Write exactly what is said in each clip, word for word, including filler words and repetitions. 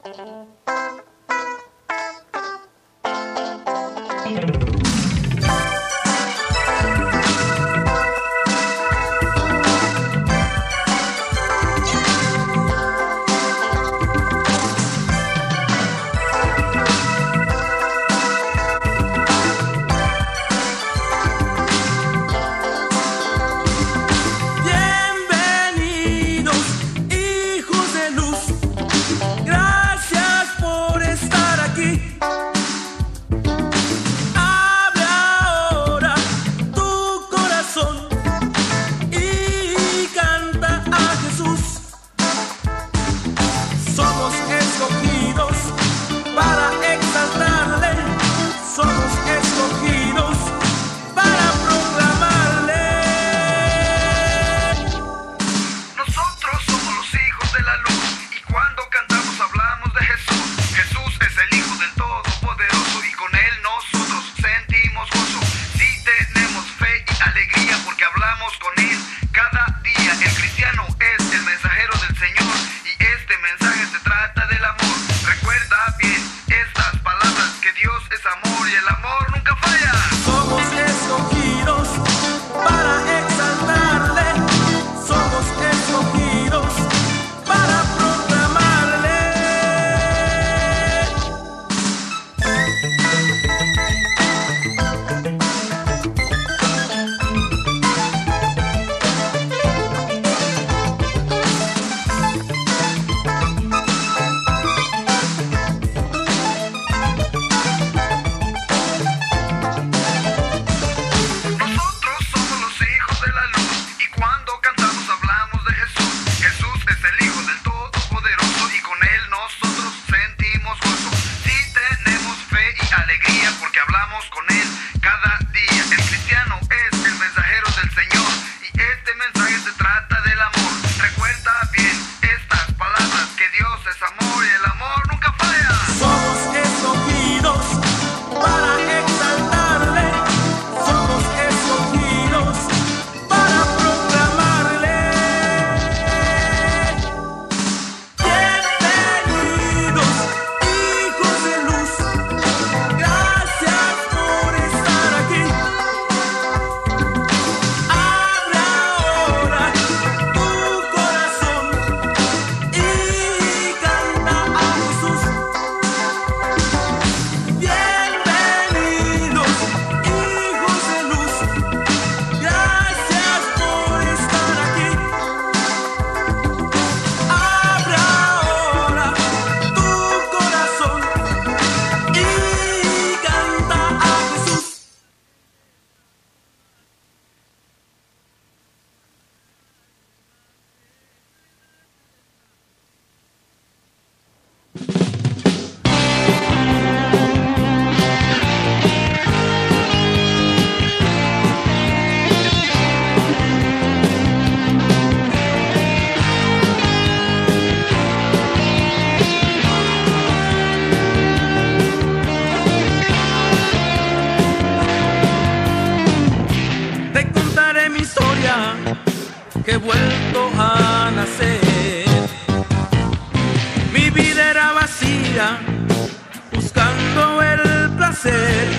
que he vuelto a nacer. Mi vida era vacía, buscando el placer,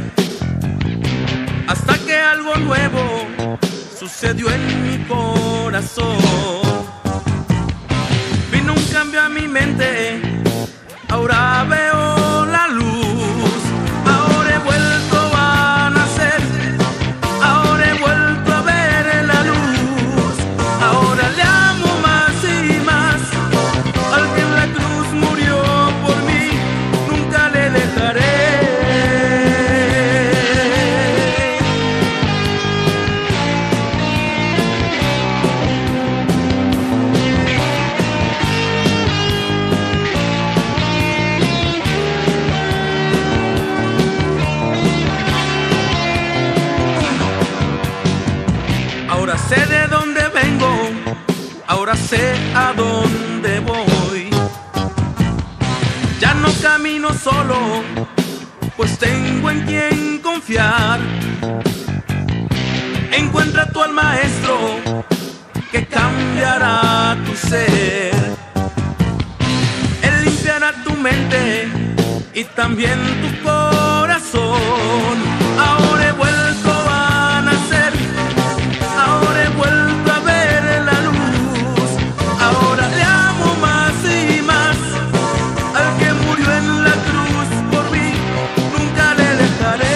hasta que algo nuevo sucedió en mi corazón. Vino un cambio a mi mente, ahora veo la luz. Ahora he vuelto a nacer, ahora he vuelto a ver la luz. Ahora le amo más y más al que en la cruz murió por mí, nunca le dejaré. Ahora sé de dónde vengo, ahora sé a dónde voy. Ya no camino solo, pues tengo en quien confiar. Encuentra tú al maestro que cambiará tu ser. Él limpiará cambia tu mente y también tu corazón. Ahora he vuelto a nacer, ahora he vuelto a ver la luz. Ahora le amo más y más al que murió en la cruz por mí, nunca le dejaré.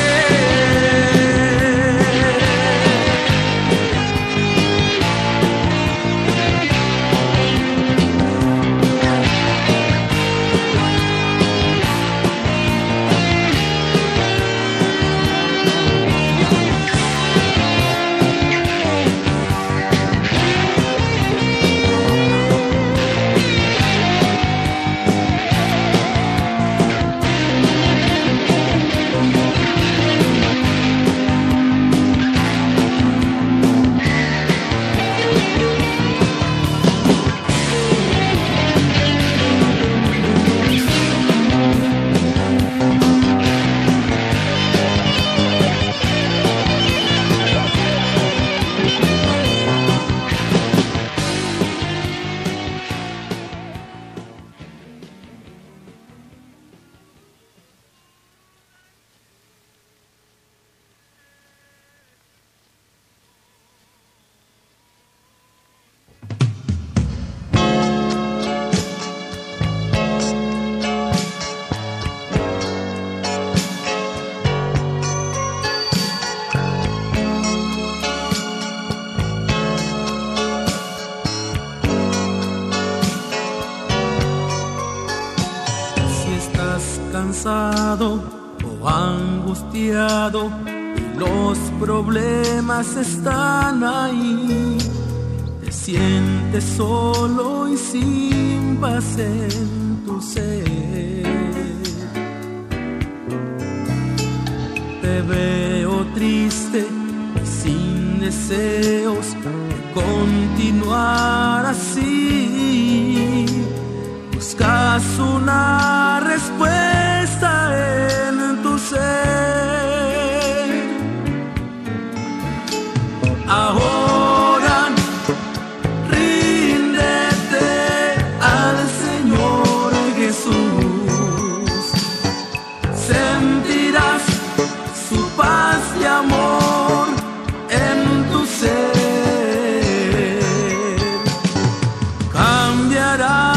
Cansado o angustiado y los problemas están ahí, te sientes solo y sin paz en tu ser. Te veo triste y sin deseos de continuar así. Buscas una respuesta en tu ser. Ahora ríndete al Señor Jesús. Sentirás su paz y amor en tu ser. Cambiará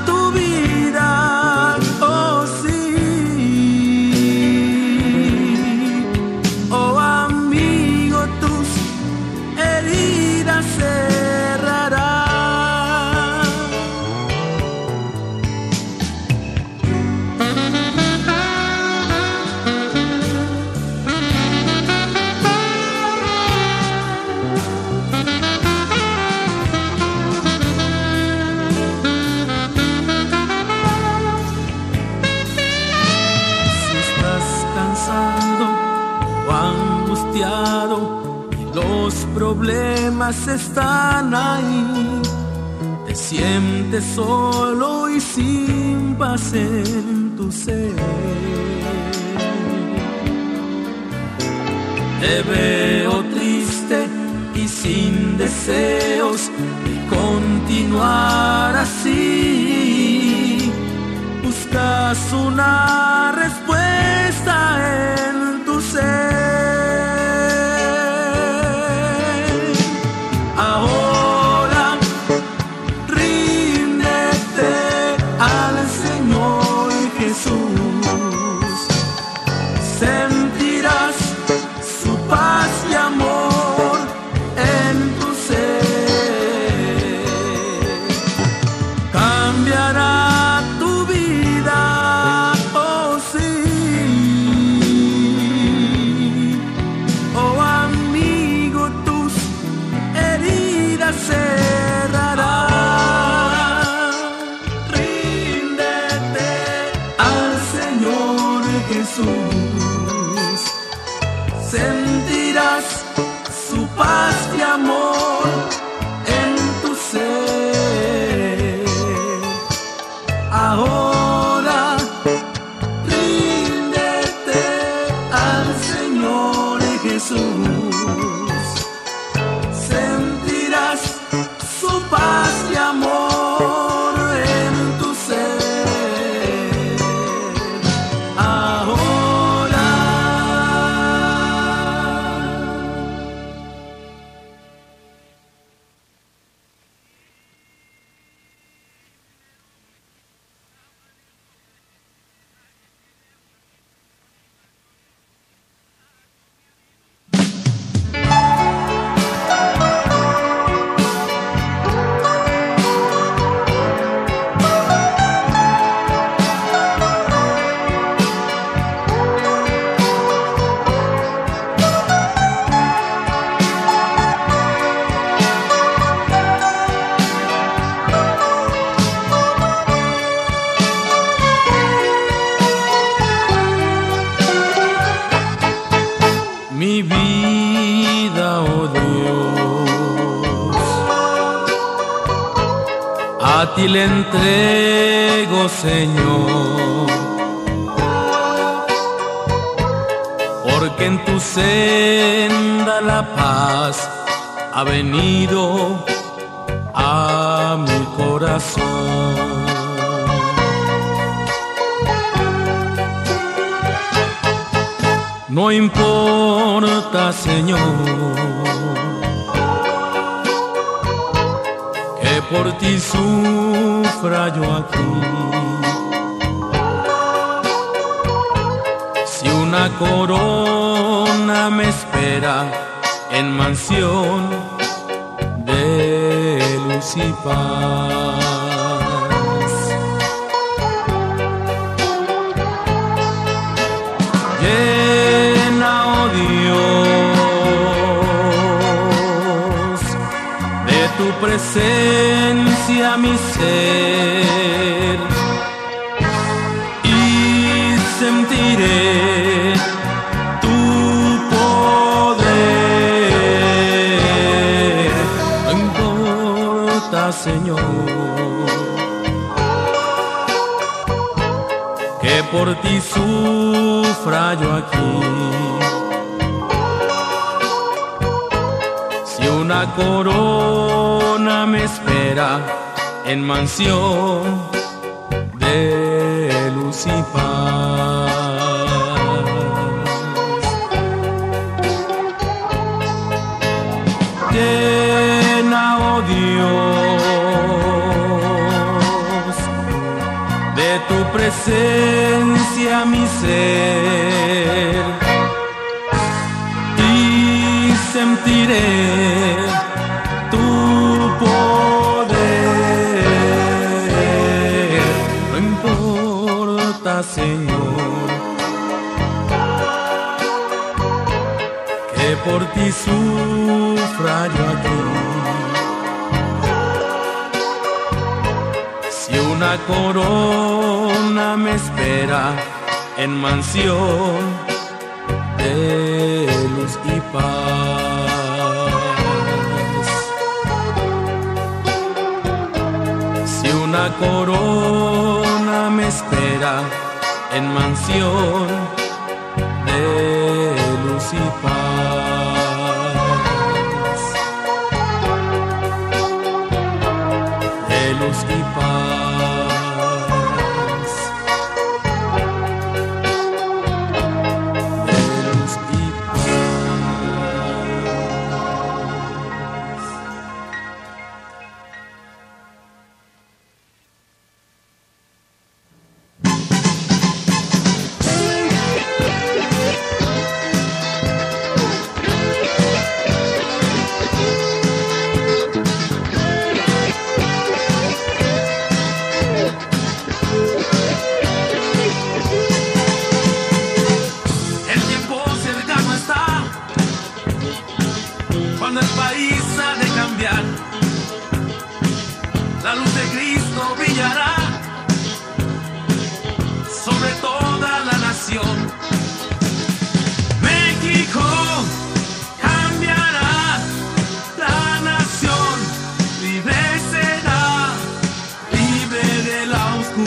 y los problemas están ahí, te sientes solo y sin paz en tu ser. Te veo triste y sin deseos de continuar así. Buscas una respuesta en tu ser. Ahora ríndete al Señor Jesús. Sentirás su paz y amor en tu ser. Cambiará tu vida, oh sí. Oh amigo, tus heridas cerrará. Ríndete al Señor Jesús. Sentirás su paz y amor en tu ser. Ahora ríndete al Señor Jesús. Sentirás su paz y amor en tu ser. ti le entrego, Señor, porque en tu senda la paz ha venido a mi corazón. No importa, Señor, que por ti sufra yo aquí. Si una corona me espera en mansión de luz y paz. Llena, oh Dios, de tu presencia mi ser, y sentiré tu poder. No importa, Señor, que por ti sufra yo aquí. Si una corona me espera en mansión de luz y paz. Llena, oh Dios, de tu presencia mi ser, y sentiré tu poder. No importa, Señor, que por ti sufra yo aquí. Si una corona me espera en mansión de luz y paz. Si una corona me espera en mansión de luz y paz. De luz y paz. De luz y cuando el país ha de cambiar, la luz de Cristo brillará sobre toda la nación. México cambiará, la nación libre será, libre de la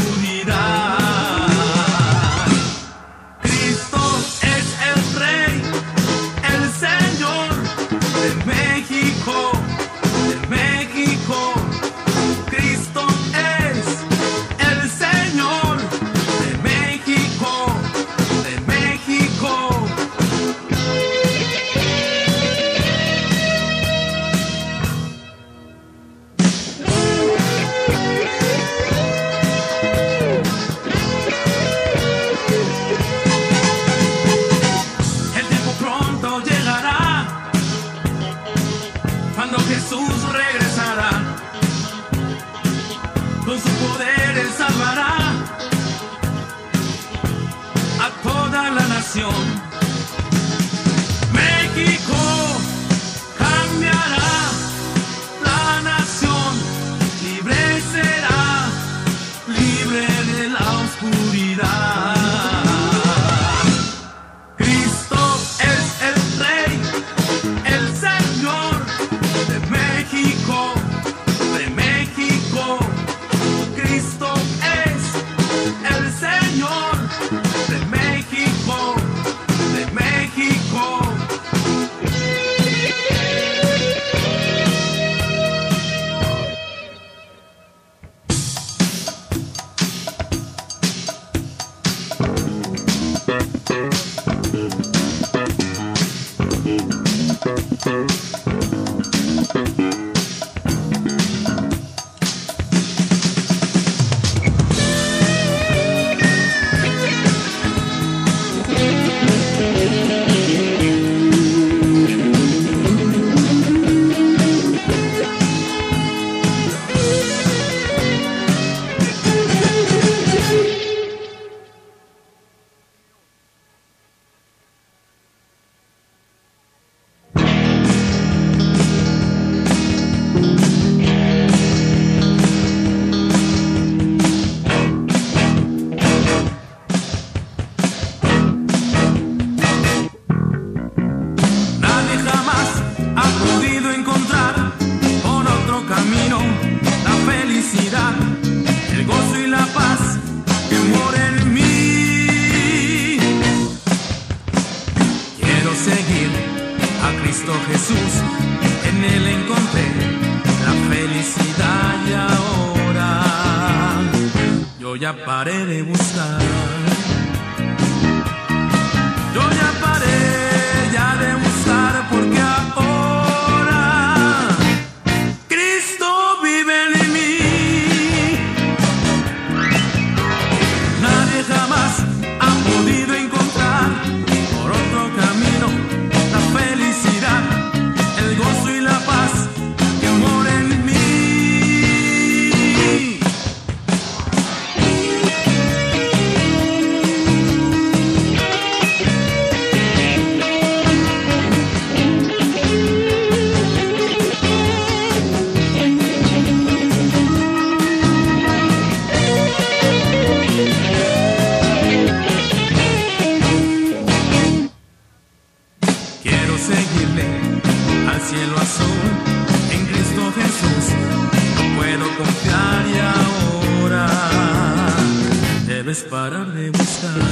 oscuridad. Cristo es el Rey, el Señor de México, de México. Cristo es el Señor de México, de México. El tiempo pronto llegará, cuando Jesús regresará, con su poder Él salvará a toda la nación. México cambiará, la nación libre será, libre de la oscuridad. Cristo es el Rey, el Señor de México, de México. ya paré de buscar. Yo ya paré ya de buscar porque ahora Cristo vive en mí. Nadie jamás ha podido encontrar por otro camino la felicidad, el gozo y la paz que mora en mí. Quiero seguirle al cielo azul, en Cristo Jesús no puedo confiar y ahora debes parar de buscar.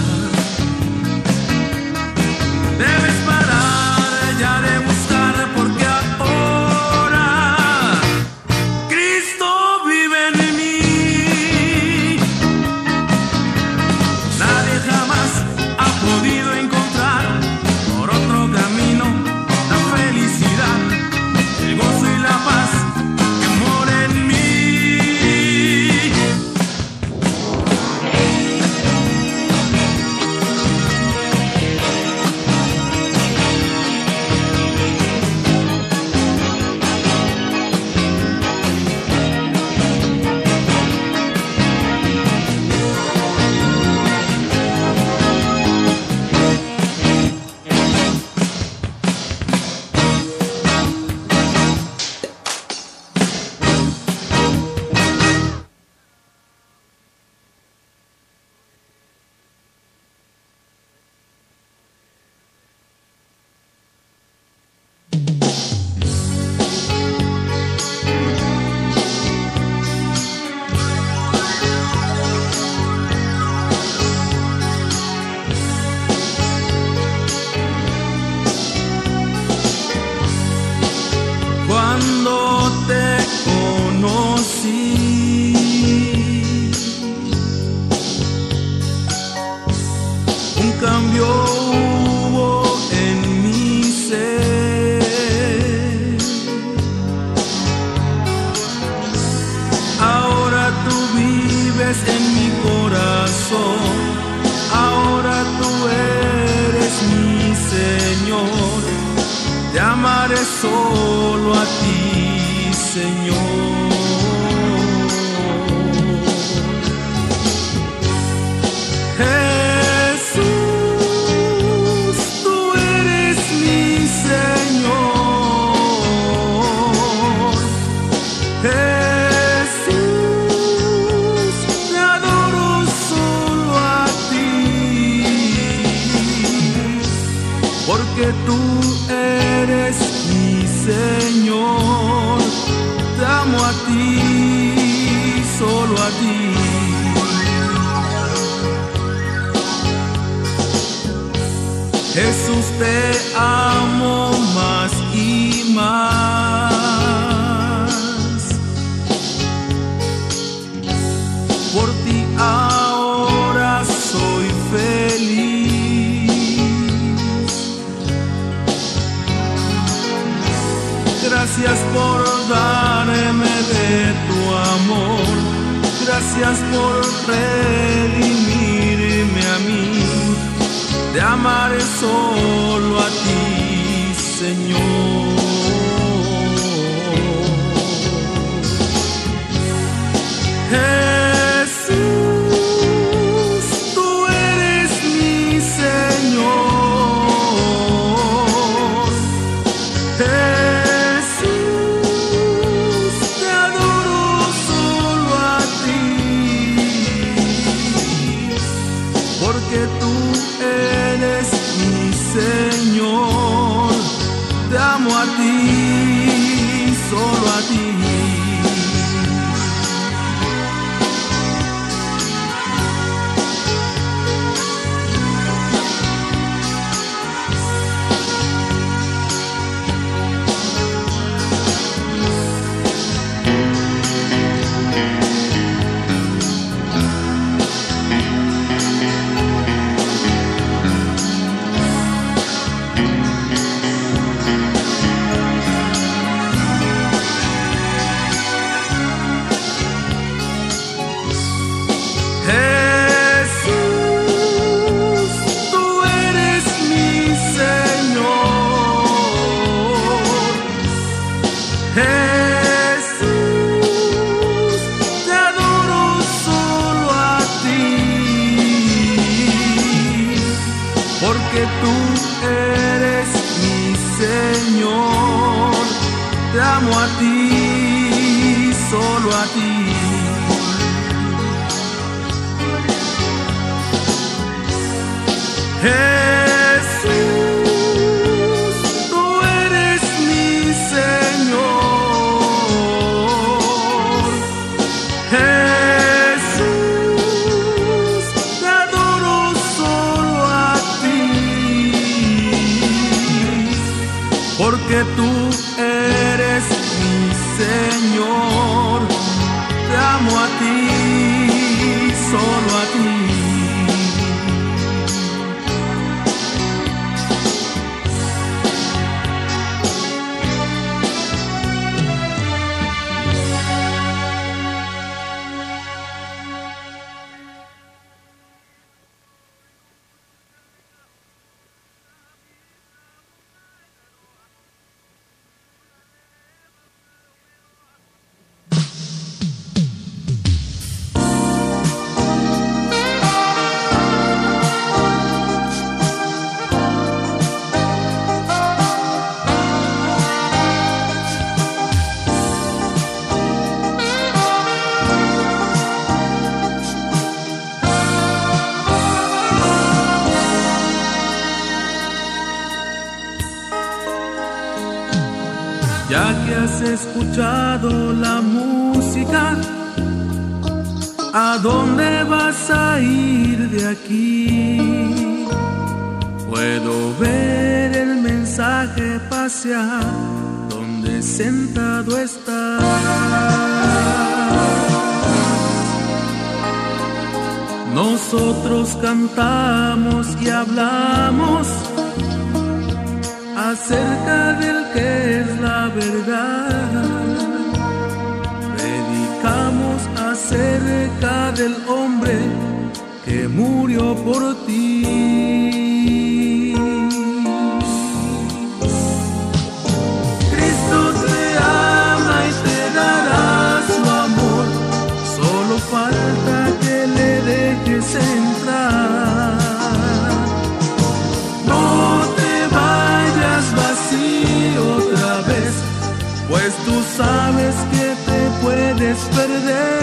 Debes parar ya de buscar porque ahora Cristo vive en mí. Nadie jamás ha podido encontrar por otro camino la felicidad, el gozo y la paz que mora en mí. Cuando te conocí, un cambio hubo en mi ser. Ahora tú vives en mi corazón, ahora tú eres mi Señor. Te amaré solo a ti, Señor. Jesús, tú eres mi Señor. Jesús, te adoro solo a ti, porque tú eres mi Señor. Te amo a ti, solo a ti. Jesús, te amo más y más. Por ti ahora soy feliz. Gracias por darme de tu amor, gracias por redimirme a mí. Te amaré solo a ti, Señor. Jesús, tú eres mi Señor. Jesús, te adoro solo a ti, porque tú eres mi Señor. Te amo a ti, solo a ti. amo a ti, solo a ti. Jesús, tú eres mi Señor. Jesús, te adoro solo a ti, porque tú eres mi Señor. Te amo a ti, solo a ti. Ya que has escuchado la música, ¿a dónde vas a ir de aquí? Puedo ver el mensaje pasear donde sentado estás. Nosotros cantamos y hablamos acerca del que es la verdad. Predicamos acerca del hombre que murió por ti. Cristo te ama y te dará su amor. Solo falta que le dejes entrar. No te vayas vacío otra vez, pues tú sabes que te puedes perder.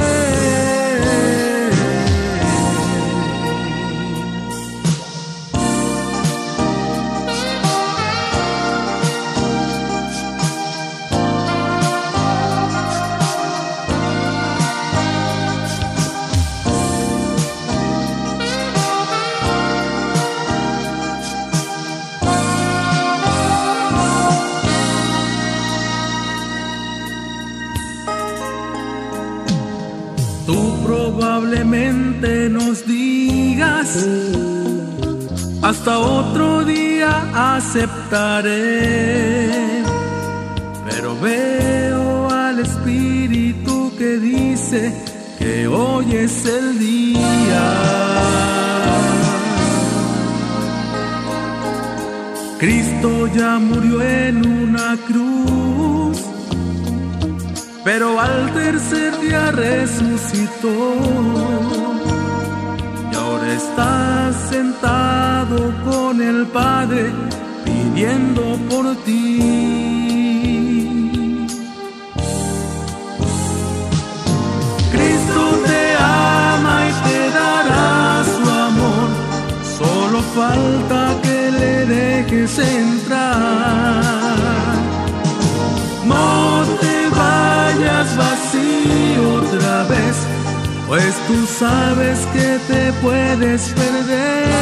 Tú probablemente nos digas, hasta otro día aceptaré, pero veo al Espíritu que dice que hoy es el día. Cristo ya murió en una cruz, pero al tercer día resucitó, y ahora está sentado con el Padre pidiendo por ti. Cristo te ama y te dará su amor, solo falta que le dejes entrar. No te vayas vacío otra vez, pues tú sabes que te puedes perder.